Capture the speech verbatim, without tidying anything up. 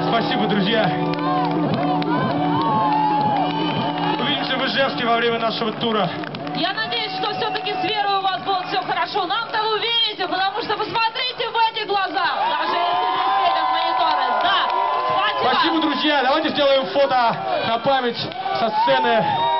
Спасибо, друзья. Увидимся в Ижевске во время нашего тура. Я надеюсь, что все-таки с верой у вас будет все хорошо. Нам-то вы верите, потому что посмотрите в эти глаза. Даже если здесь светят мониторы. Да, спасибо. Спасибо, друзья. Давайте сделаем фото на память со сцены.